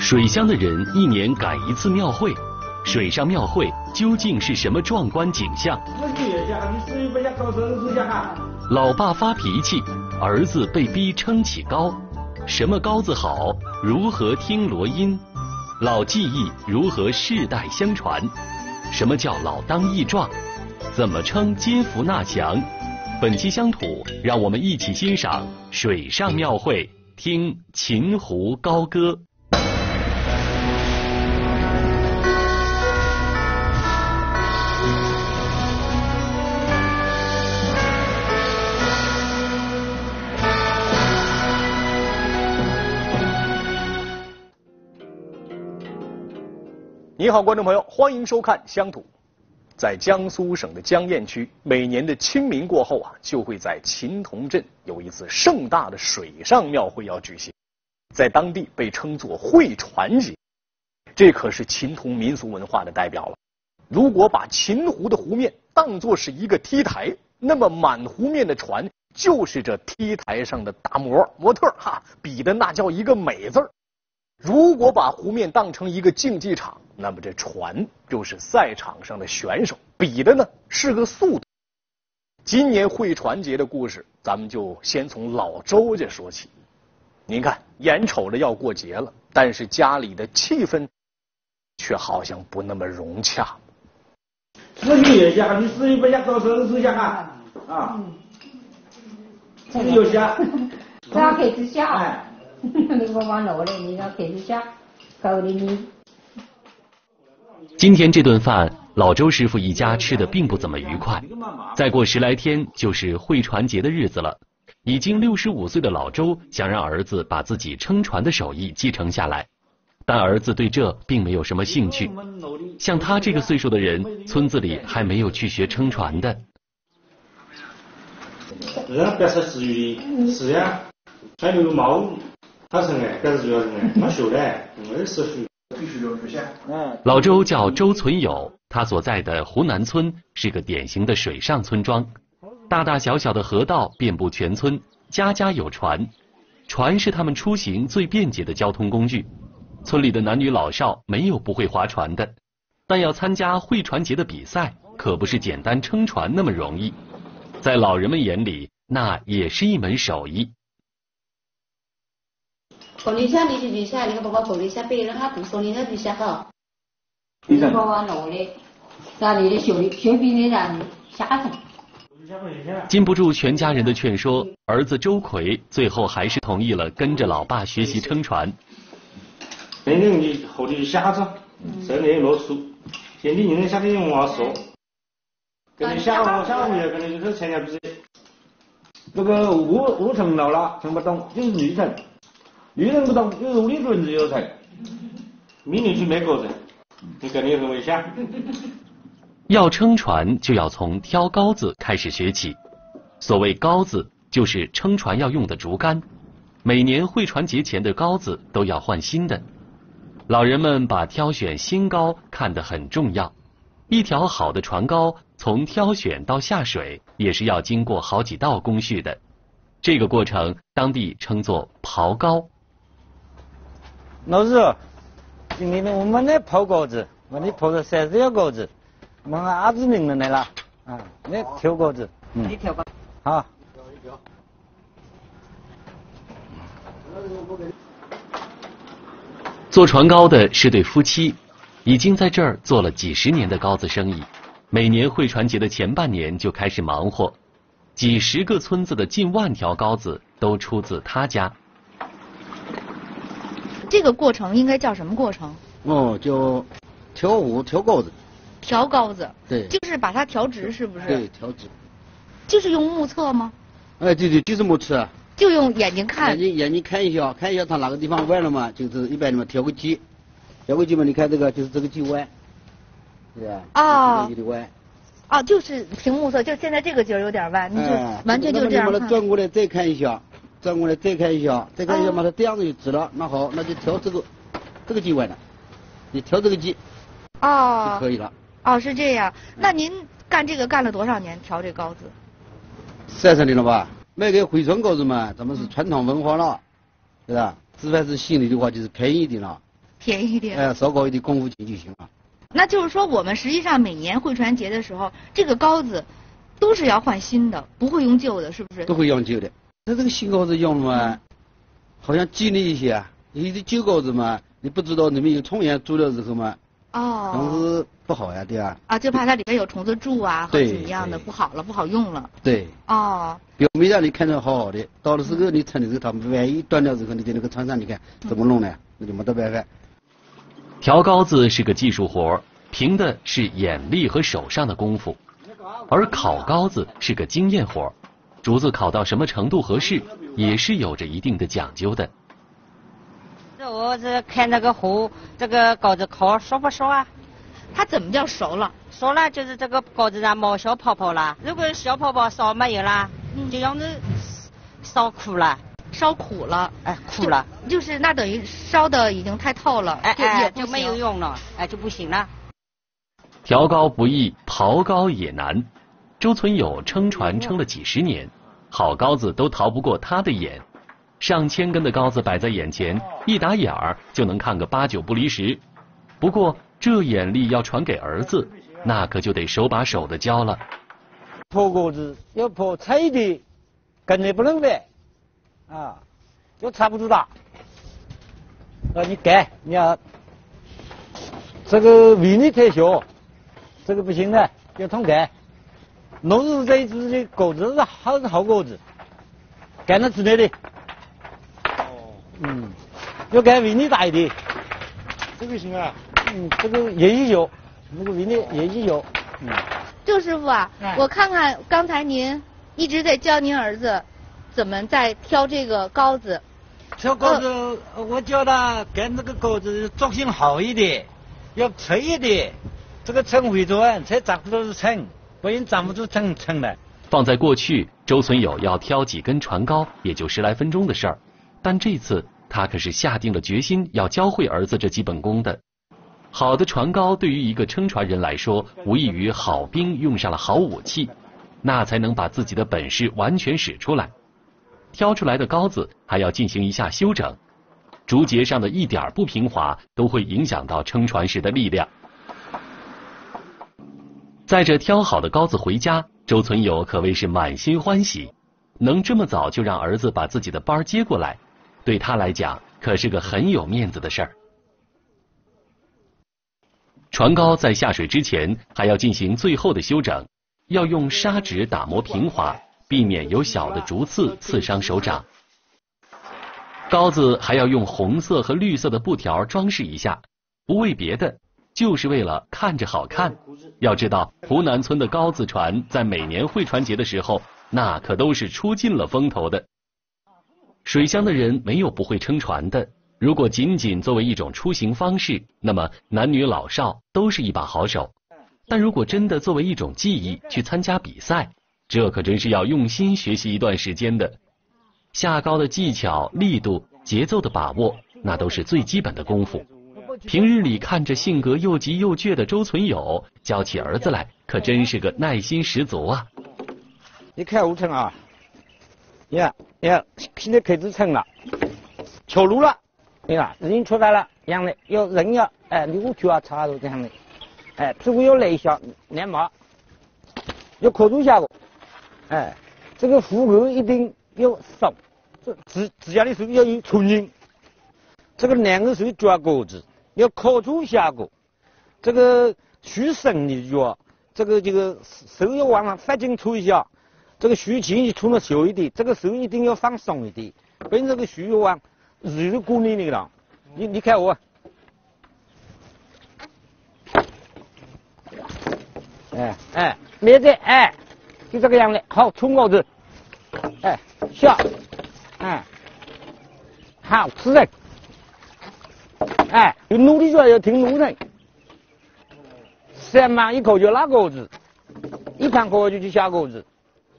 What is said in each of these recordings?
水乡的人一年赶一次庙会，水上庙会究竟是什么壮观景象？老爸发脾气，儿子被逼撑起篙，什么篙子好？如何听锣音？老技艺如何世代相传？什么叫老当益壮？怎么称接福纳祥？本期乡土，让我们一起欣赏水上庙会，听秦湖高歌。 你好，观众朋友，欢迎收看乡土。在江苏省的江堰区，每年的清明过后就会在秦同镇有一次盛大的水上庙会要举行，在当地被称作会船节。这可是秦同民俗文化的代表了。如果把秦湖的湖面当作是一个 T 台，那么满湖面的船就是这 T 台上的大模特比的那叫一个美字儿。如果把湖面当成一个竞技场，那么这船就是赛场上的选手，比的呢是个速度。今年会船节的故事，咱们就先从老周家说起。您看，眼瞅着要过节了，但是家里的气氛却好像不那么融洽。 是你下，你是不要到城市下啊？有下， 这要开始下。你不往楼里，你要开始下，搞的你。 今天这顿饭，老周师傅一家吃的并不怎么愉快。再过10来天就是会船节的日子了，已经65岁的老周想让儿子把自己撑船的手艺继承下来，但儿子对这并没有什么兴趣。像他这个岁数的人，村子里还没有去学撑船的。 别说至于是呀，还有毛，他是哎，但是主要是哎，他学的，我是学。 老周叫周存友，他所在的湖南村是个典型的水上村庄，大大小小的河道遍布全村，家家有船，船是他们出行最便捷的交通工具。村里的男女老少没有不会划船的，但要参加会船节的比赛，可不是简单撑船那么容易，在老人们眼里，那也是一门手艺。 从你下你就去下，你看爸爸从你下背了，他不从你下去下哈。你爸爸弄的，让你的手臂你让你下去。 禁不住全家人的劝说，儿子周奎最后还是同意了跟着老爸学习撑船。 那你后头下着，这里落出，现在人下去用话说，跟你下回来，跟你就是参加比赛。 这个五层老了，听不懂，就是绿层。绿人不懂，有物理主任只有才。 明年去美国人，你肯定有什么危险？ 要撑船就要从挑篙子开始学起。所谓篙子，就是撑船要用的竹竿。每年会船节前的篙子都要换新的。老人们把挑选新篙看得很重要。一条好的船篙，从挑选到下水，也是要经过好几道工序的。这个过程，当地称作刨篙。 老师，今天我们来刨篙子，我们刨了30条篙子，我们阿子明人来了，来挑篙子， 你挑吧。 好。 做船篙的是对夫妻，已经在这儿做了几10年的篙子生意，每年会船节的前半年就开始忙活，几10个村子的近万条篙子都出自他家。 这个过程应该叫什么过程？ 就挑篙子。 调篙子。 对。 就是把它调直，是不是？ 对，调直。 就是用目测吗？ 对，就是目测。 就用眼睛看。 眼睛看一下它哪个地方弯了嘛，就是一般的嘛，调个基嘛，你看这个就是这个基弯，对吧？ 哦。 有点弯。 哦，就是凭目测，就现在这个节有点弯，你就完全就这样看。 你把它转过来再看一下。再看一下嘛，它这样子就直了。那好，那就调这个基弯了，你调这个基，就可以了。 哦，是这样。那您干这个干了多少年？调这篙子 ？30年了吧？那个会船篙子嘛，咱们是传统文化了，对吧？只凡是新的话，就是便宜一点了。 便宜一点。 少搞一点功夫钱就行了。 那就是说，我们实际上每年汇船节的时候，这个篙子都是要换新的，不会用旧的，是不是？ 都会用旧的。那这个新篙子用嘛，好像吉利一些啊。有些旧篙子嘛，你不知道里面有虫眼住的时候嘛，但是不好呀，对吧？ 啊，就怕它里面有虫子住啊，或者怎么样的，不好了，不好用了。 对。表面上你看着好好的，到了时候你撑的时候，它万一断掉之后，你在那个船上你看怎么弄呢？那就没得办法。 调篙子是个技术活，凭的是眼力和手上的功夫；而烤篙子是个经验活，竹子烤到什么程度合适，也是有着一定的讲究的。 我是看那个火，这个篙子烤熟不熟啊？ 它怎么叫熟了？ 熟了就是这个篙子上冒小泡泡了。如果小泡泡烧没有了，就让人烧苦了。 烧苦了， 苦了， 就是那等于烧的已经太透了， 就没有用了，就不行了。 调篙不易，刨篙也难。周存友撑船撑了几十年，好篙子都逃不过他的眼。上千根的篙子摆在眼前，一打眼儿就能看个8、9不离10。不过这眼力要传给儿子，那可就得手把手的教了。 破钩子要破脆的，根也不能的。要差不多大。你改，你要这个尾力太小，这个不行的，要通改。农日这一支的钩子是好钩子，改到之内的。要改尾力大一点。 这个行啊。 这个也有，那个尾力也有。 周师傅啊，我看看刚才您一直在教您儿子怎么在挑这个篙子。 挑钩子，我教他跟那个钩子重心好一点，要脆一点，这个撑回转才掌不住撑，不然掌不住撑的。 放在过去，周存友要挑几根船篙也就10来分钟的事儿，但这次他可是下定了决心要教会儿子这基本功的。好的船篙对于一个撑船人来说，无异于好兵用上了好武器，那才能把自己的本事完全使出来。挑出来的篙子还要进行一下修整，竹节上的一点不平滑都会影响到撑船时的力量。载着挑好的篙子回家，周存友可谓是满心欢喜，能这么早就让儿子把自己的班接过来，对他来讲可是个很有面子的事儿。船篙在下水之前还要进行最后的修整，要用砂纸打磨平滑，避免有小的竹刺刺伤手掌。篙子还要用红色和绿色的布条装饰一下，不为别的，就是为了看着好看。要知道，湖南村的篙子船在每年汇船节的时候，那可都是出尽了风头的。水乡的人没有不会撑船的，如果仅仅作为一种出行方式，那么男女老少都是一把好手。但如果真的作为一种技艺去参加比赛，这可真是要用心学习一段时间的。下篙的技巧、力度、节奏的把握，那都是最基本的功夫。平日里看着性格又急又倔的周存友，教起儿子来可真是个耐心十足啊！ 你看我撑啊，呀，现在开始撑了，桥路了，对吧？人出来了，这样的要人要你我就要插入这样的，屁股要勒一下，连毛，要扣住下个，这个虎口一定要松，指甲的时候要有纯硬，这个两个手抓钩子。要扣住下钩，这个虚伸你就要这个手要往上发劲出一下，这个虚前你出的小一点，这个手一定要放松一点，不然这个虚要往日过你那个了。你看我，别的就这个样子，好出钩子，下，好是的。有努力就要听努力，三忙一口就拉钩子，一盘口就去下钩子，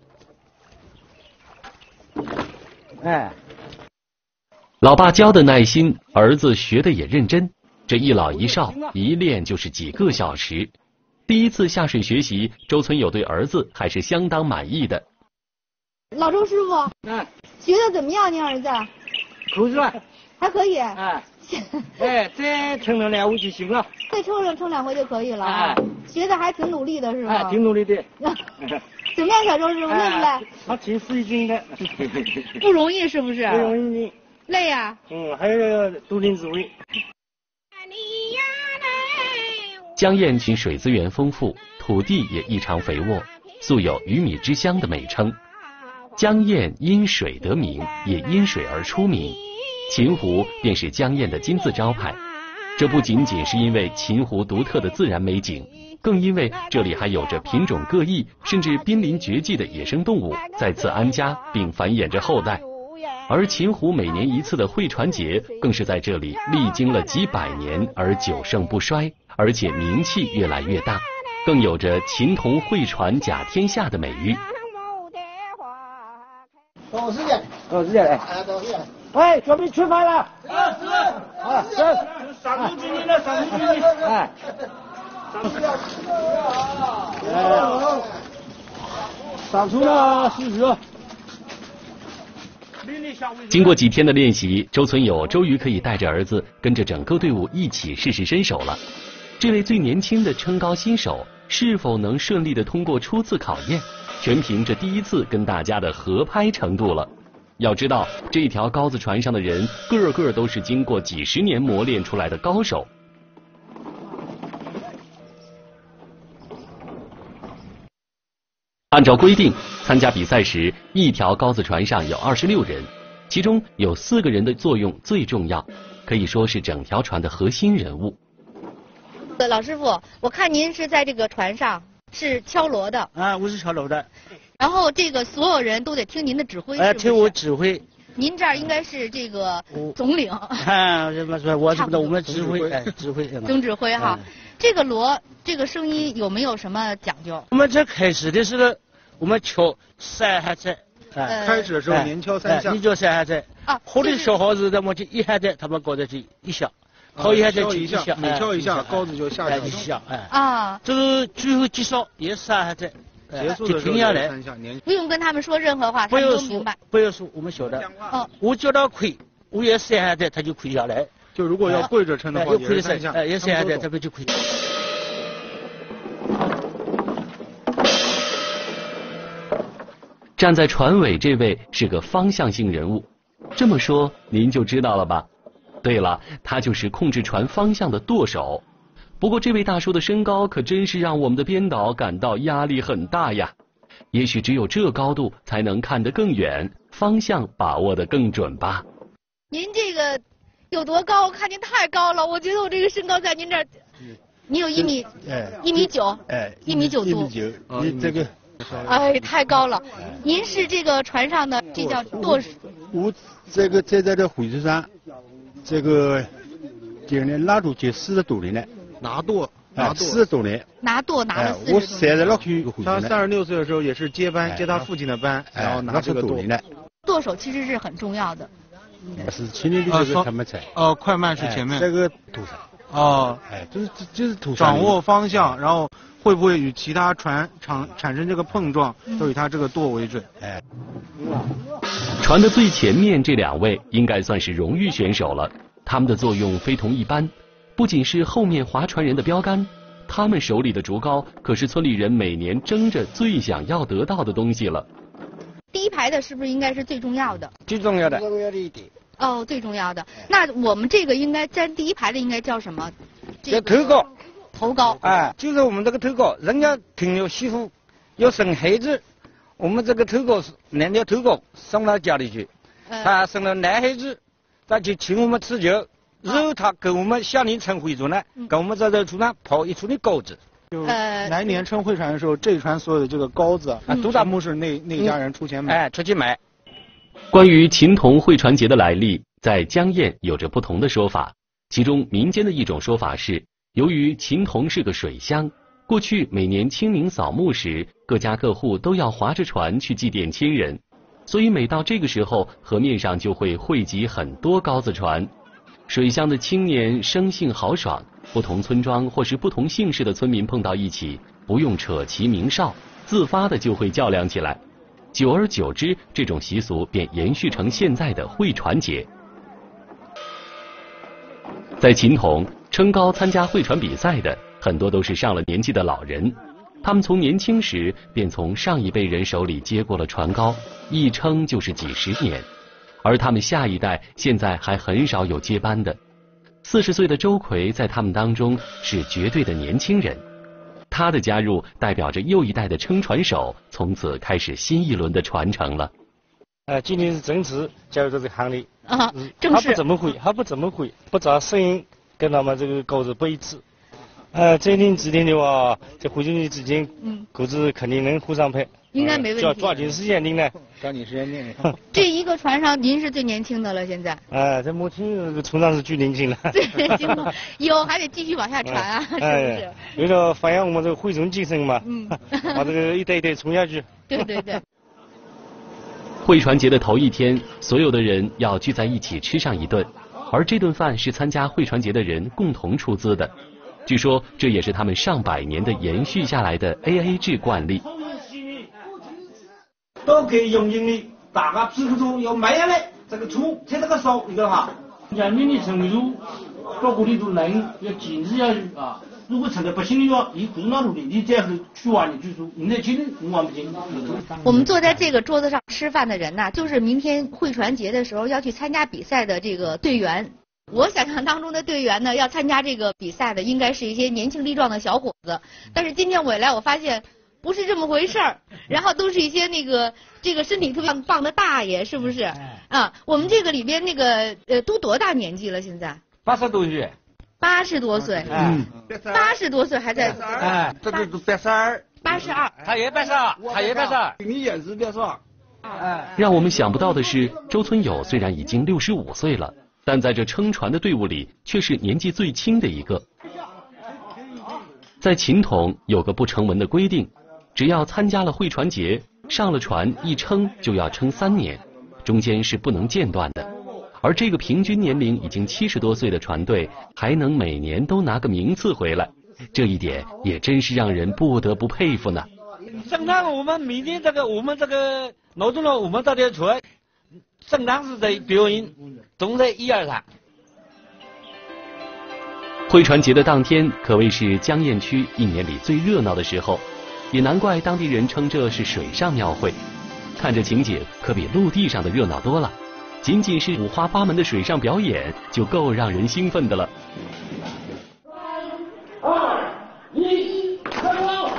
老爸教的耐心，儿子学的也认真，这一老一少一练就是几个小时。第一次下水学习，周存友对儿子还是相当满意的。 老周师傅，学的怎么样？您儿子？ 可以吧？ 还可以。 哎，再称了2回就行了。 再称2回就可以了。 哎， 学的还挺努力的是吧？ 哎，挺努力的。 怎么样，小周师傅累不累？ 他挺使劲的。 不容易是不是？ 不容易。 累呀。 还有独领智慧。 江堰其水资源丰富，土地也异常肥沃，素有鱼米之乡的美称。江堰因水得名，也因水而出名。秦湖便是江堰的金字招牌。这不仅仅是因为秦湖独特的自然美景，更因为这里还有着品种各异甚至濒临绝迹的野生动物在此安家并繁衍着后代。而秦湖每年一次的会船节更是在这里历经了几百年而久盛不衰，而且名气越来越大，更有着秦童会船甲天下的美誉。 多少时间？哎，多少时间？哎，准备出发了。是。 上路军了，上路军。 哎。上出了40。 经过几天的练习，周存友终于可以带着儿子跟着整个队伍一起试试身手了。这位最年轻的撑篙新手是否能顺利的通过初次考验，全凭着第一次跟大家的合拍程度了。要知道，这条篙子船上的人个个都是经过几十年磨练出来的高手。按照规定，参加比赛时，一条篙子船上有26人，其中有4个人的作用最重要，可以说是整条船的核心人物。 老师傅，我看您是在这个船上是敲锣的。 啊，我是敲锣的。 然后这个所有人都得听您的指挥。 听我指挥。 您这儿应该是这个总领。 啊，什么说？我是不是我们指挥？指挥。 总指挥哈。这个锣，这个声音有没有什么讲究？ 我们这开始的时候，我们敲3下子。 开始的时候连敲3下。 你就3下子。啊。后来小孩子的么就1下子，他们搞的就1下。敲1下子就1下。 每敲1下，篙子就下去 1下。 啊。 这是最后结束也3下子。 结束的时候停下来， 不用跟他们说任何话，他们都明白。 不要说，我们晓得。哦，我叫他跪，我也3下子，他就跪下来。 就如果要跪着撑的话， 也是3下，也3下子，他们就跪。 站在船尾这位是个方向性人物，这么说您就知道了吧？对了，他就是控制船方向的舵手。不过这位大叔的身高可真是让我们的编导感到压力很大呀。也许只有这高度才能看得更远，方向把握得更准吧。 您这个有多高？看您太高了，我觉得我这个身高在您这儿，你有1米，1米9，1米9多。 1米9，你这个， 哎，太高了。您是这个船上的，这叫舵手。 我这个在这会子上，这个今年拉住就40多年了。拿舵，40多年。 拿舵拿了40多年。 我36岁，他36岁的时候也是接他父亲的班，然后拿这个舵。 舵手其实是很重要的。 是前面的这个他们才。快慢是前面。这个舵上。哦，就是舵上。掌握方向，然后会不会与其他船产生这个碰撞，都以他这个舵为准。 船的最前面这2位应该算是荣誉选手了，他们的作用非同一般。不仅是后面划船人的标杆，他们手里的竹篙可是村里人每年争着最想要得到的东西了。 第一排的是不是应该是最重要的？ 最重要的一点。哦，最重要的。那我们这个应该站第一排的应该叫什么？ 叫头篙。 头篙。 哎，就是我们这个头篙，人家挺有媳妇，要生孩子，我们这个头篙2条头篙送到家里去，他生了男孩子，他就请我们吃酒。然后他跟我们下年撑会船呢，跟我们在这船上跑一船的篙子。 就来年撑会船的时候，这一船所有的这个篙子都全部是那家人出钱买。 出去买。 关于秦童会船节的来历，在江堰有着不同的说法。其中民间的一种说法是，由于秦童是个水乡，过去每年清明扫墓时，各家各户都要划着船去祭奠亲人，所以每到这个时候，河面上就会汇集很多篙子船。水乡的青年生性豪爽，不同村庄或是不同姓氏的村民碰到一起，不用扯旗鸣哨，自发的就会较量起来。久而久之，这种习俗便延续成现在的会船节。 在秦统，撑篙参加会船比赛的很多都是上了年纪的老人，他们从年轻时便从上一辈人手里接过了船篙，一撑就是几十年。而他们下一代现在还很少有接班的。40岁的周奎在他们当中是绝对的年轻人，他的加入代表着又一代的撑船手从此开始新一轮的传承了。 今年是正式加入这个行列啊，正式。 他不怎么会，不找声音跟他们这个钩子不一致。这年之间的话，在会船节之间，钩子肯定能互相配。 应该没问题。 就要抓紧时间定呢。 抓紧时间定。 这一个船上，您是最年轻的了，现在。 在目前这个船上是最年轻的。 最年轻的，以后还得继续往下传啊，是不是？ 为了发扬我们这个会船精神嘛，把这个一代一代传下去。 对对对。 会船节的头一天，所有的人要聚在一起吃上一顿，而这顿饭是参加会船节的人共同出资的。据说这也是他们上百年的延续下来的 AA 制惯例。 都可以用心的，大家吃不出要买下来，这个醋才这个少，你知道哈？ 人民的程度，各个的都能要坚持下去啊！如果实在不行的话，你苦恼努力，你这样子去玩你去输，你那钱我玩不进。 我们坐在这个桌子上吃饭的人呐，就是明天会船节的时候要去参加比赛的这个队员。我想象当中的队员呢，要参加这个比赛的，应该是一些年轻力壮的小伙子。但是今天我一来，我发现不是这么回事儿，然后都是一些这个身体特别棒的大爷，是不是？啊，我们这个里边都多大年纪了？现在 80多岁。 80多岁，80多岁还在。 这个都82。 82。 他也82，他也82。 你也是82。 让我们想不到的是，周村友虽然已经65岁了，但在这撑船的队伍里却是年纪最轻的一个。在秦统有个不成文的规定，只要参加了会船节，上了船一撑就要撑3年，中间是不能间断的。而这个平均年龄已经70多岁的船队，还能每年都拿个名次回来，这一点也真是让人不得不佩服呢。 正常我们明天我们劳动了我们这条船，正常是在表演，总在1、2、3。 会船节的当天可谓是江堰区一年里最热闹的时候，也难怪当地人称这是水上庙会。看着情景可比陆地上的热闹多了，仅仅是五花八门的水上表演就够让人兴奋的了。 3、2、1，开动！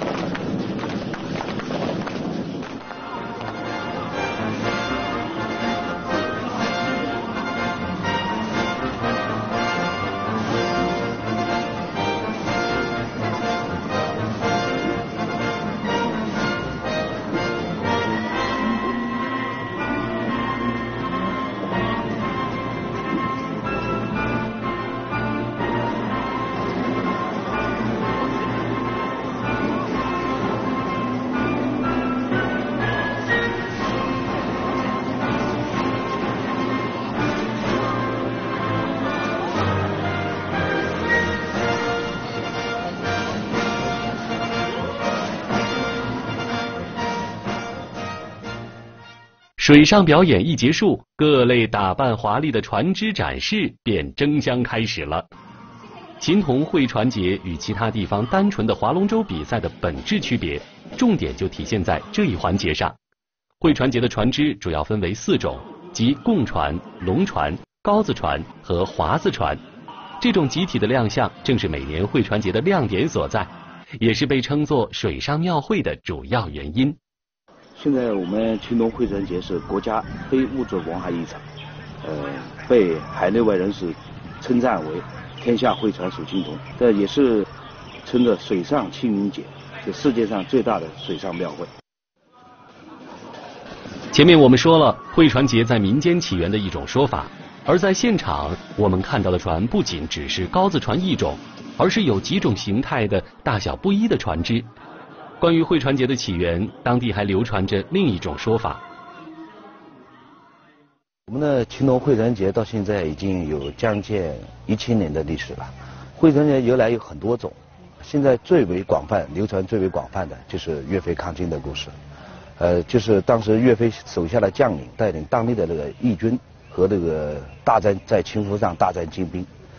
水上表演一结束，各类打扮华丽的船只展示便争相开始了。秦统会船节与其他地方单纯的划龙舟比赛的本质区别，重点就体现在这一环节上。会船节的船只主要分为4种，即贡船、龙船、篙子船和划子船。这种集体的亮相，正是每年会船节的亮点所在，也是被称作水上庙会的主要原因。 现在我们秦统会船节是国家非物质文化遗产，被海内外人士称赞为天下会船属青铜，这也是称作水上清明节，是世界上最大的水上庙会。 前面我们说了，会船节在民间起源的一种说法，而在现场我们看到的船不仅只是篙子船一种，而是有几种形态的大小不一的船只。关于会船节的起源，当地还流传着另一种说法。 我们的秦统会船节到现在已经有将近1000年的历史了。会船节由来有很多种，现在流传最为广泛的就是岳飞抗金的故事。就是当时岳飞手下的将领带领当地的那个义军和那个在秦河上大战金兵，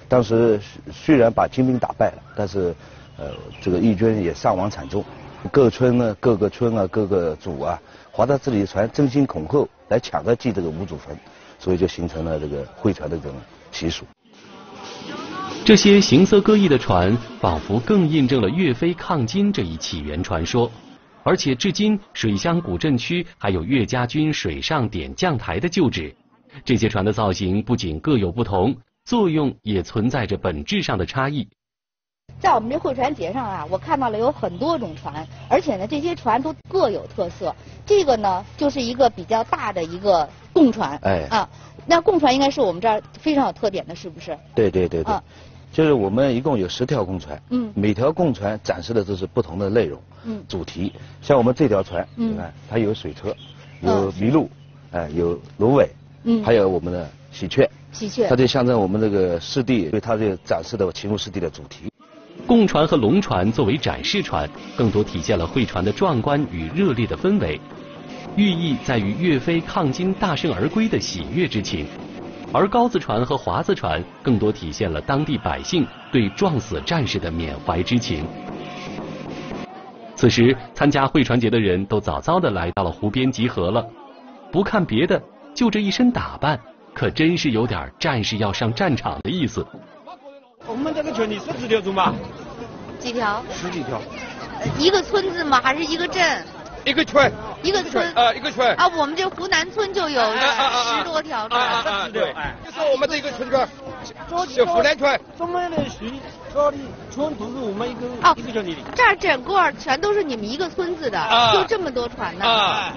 当时虽然把金兵打败了，但是这个义军也伤亡惨重。各村呢，各个村啊，各个组啊，划到自己的船，争先恐后来抢着祭这个无主坟，所以就形成了这个会船的这种习俗。 这些形色各异的船，仿佛更印证了岳飞抗金这一起源传说。而且至今，水乡古镇区还有岳家军水上点将台的旧址。这些船的造型不仅各有不同，作用也存在着本质上的差异。 在我们这会船节上啊，我看到了有很多种船，而且呢，这些船都各有特色。这个呢，就是一个比较大的一个贡船，那贡船应该是我们这儿非常有特点的，是不是？ 对。就是我们一共有10条贡船，每条贡船展示的都是不同的内容，主题。像我们这条船，你看它有水车，有麋鹿，有芦苇，还有我们的喜鹊，它就象征我们这个湿地，对它这展示的秦淮湿地的主题。 贡船和龙船作为展示船，更多体现了会船的壮观与热烈的氛围，寓意在于岳飞抗金大胜而归的喜悦之情。而高子船和华子船更多体现了当地百姓对撞死战士的缅怀之情。此时，参加会船节的人都早早地来到了湖边集合了。不看别的，就这一身打扮，可真是有点战士要上战场的意思。 我们这个群里是几条猪吗？ 几条 ？10几条。 一个村子吗？还是一个镇？ 一个村。 一个村一个村啊，我们这湖南村就有10多条船。 对，就是我们这个村庄，就湖南村。 这么的水，这里全都是我们一个村里的。 这儿整个全都是你们一个村子的，就这么多船呢。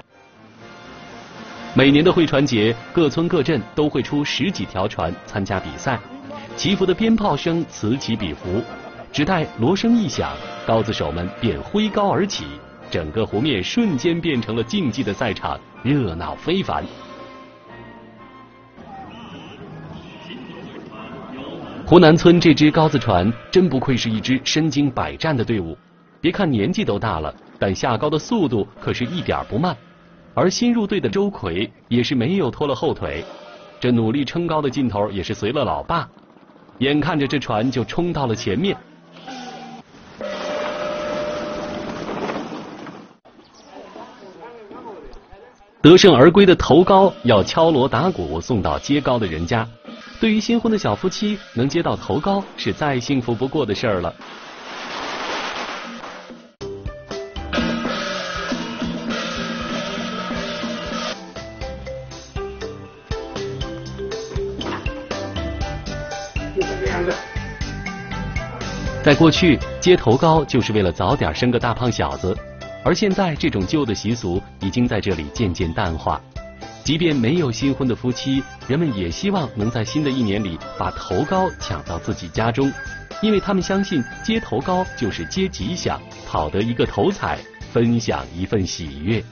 每年的会船节，各村各镇都会出10几条船参加比赛，祈福的鞭炮声此起彼伏，只待锣声一响，高子手们便挥高而起。整个湖面瞬间变成了竞技的赛场，热闹非凡。湖南村这支高子船真不愧是一支身经百战的队伍，别看年纪都大了，但下高的速度可是一点不慢。而新入队的周奎也是没有拖了后腿，这努力撑高的劲头也是随了老爸，眼看着这船就冲到了前面。得胜而归的头高要敲锣打鼓送到接高的人家，对于新婚的小夫妻，能接到头高是再幸福不过的事儿了。在过去，接头高就是为了早点生个大胖小子。而现在，这种旧的习俗已经在这里渐渐淡化。即便没有新婚的夫妻，人们也希望能在新的一年里把头高抢到自己家中，因为他们相信接头高就是接吉祥，讨得一个头彩，分享一份喜悦。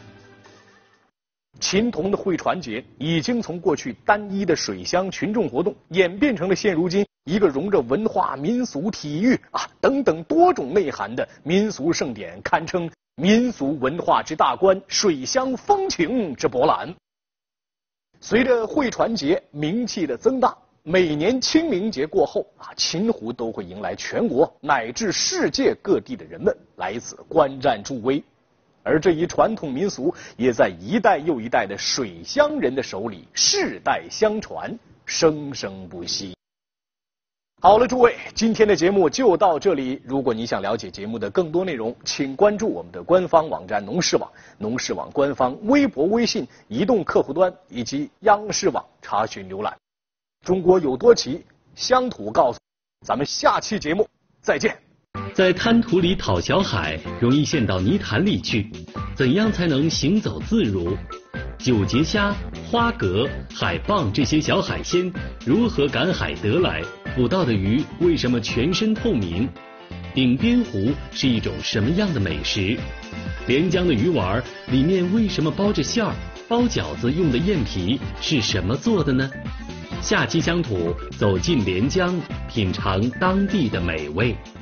秦童的会船节已经从过去单一的水乡群众活动，演变成了现如今一个融着文化、民俗、体育等等多种内涵的民俗盛典，堪称民俗文化之大观，水乡风情之博览。随着会船节名气的增大，每年清明节过后秦湖都会迎来全国乃至世界各地的人们来此观战助威。而这一传统民俗也在一代又一代的水乡人的手里世代相传，生生不息。好了，诸位，今天的节目就到这里。如果你想了解节目的更多内容，请关注我们的官方网站农事网、农事网官方微博、微信、移动客户端以及央视网查询浏览。中国有多奇，乡土告诉咱们下期节目再见。 在滩涂里讨小海，容易陷到泥潭里去，怎样才能行走自如？九节虾、花蛤、海蚌这些小海鲜如何赶海得来？捕到的鱼为什么全身透明？顶边湖是一种什么样的美食？连江的鱼丸里面为什么包着馅儿？包饺子用的燕皮是什么做的呢？下期乡土走进连江，品尝当地的美味。